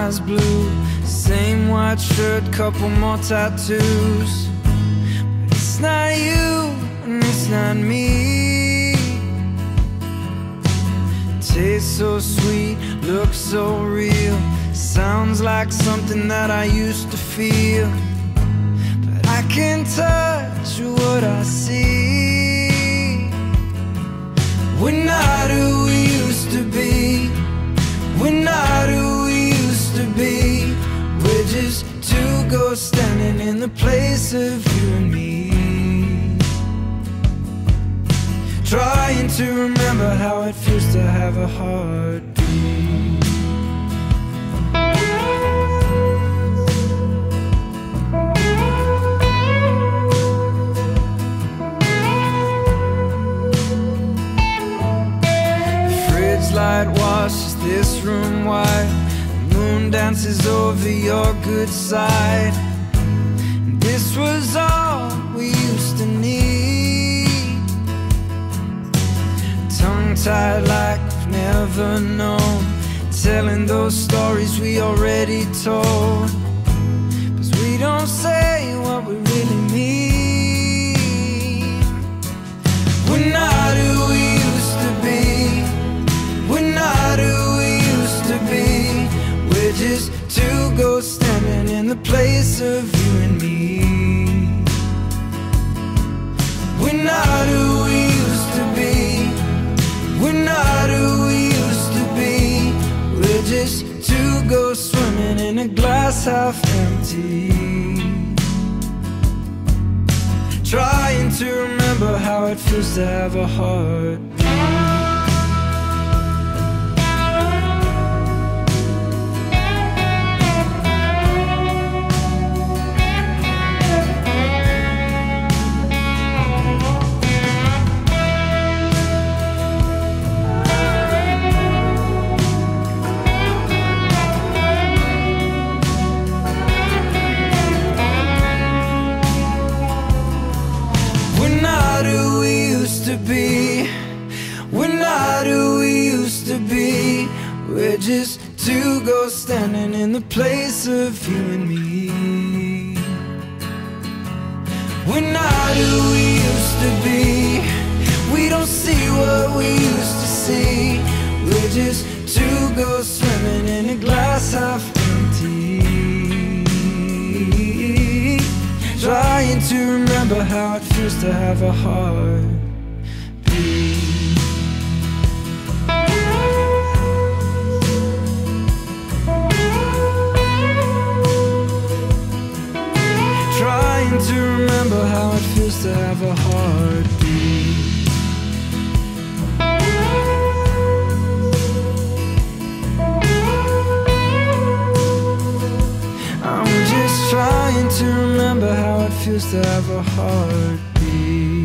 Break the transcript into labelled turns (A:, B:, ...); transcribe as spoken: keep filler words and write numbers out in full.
A: eyes blue, same white shirt, couple more tattoos. But it's not you and it's not me. Tastes so sweet, looks so real, sounds like something that I used to feel. But I can't touch what I see. We're not who we used to be. We're not who we used to be. We're just two ghosts standing in the place of you and me, trying to remember how it feels to have a heartbeat. The fridge light washes this room white. The moon dances over your good side. And this was all we used to need, tongue-tied like we've never known, telling those stories we already told. 'Cause we don't say what we really mean. We're not who we used to be. We're not who we used to be. We're just two ghosts standing in the place of you and me. We're not who we used to be. We're not who we used to be. We're just two ghosts swimming in a glass half empty, trying to remember how it feels to have a heartbeat. To be, we're not who we used to be. We're just two ghosts standing in the place of you and me. We're not who we used to be. We don't see what we used to see. We're just two ghosts swimming in a glass half empty, trying to remember how it feels to have a heart. Trying to remember how it feels to have a heartbeat. I'm just trying to remember how it feels to have a heartbeat.